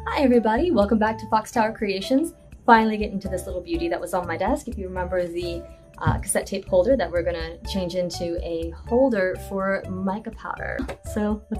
Hi everybody, welcome back to Fox Tower Creations. Finally getting to this little beauty that was on my desk. If you remember the cassette tape holder that we're gonna change into a holder for mica powder. So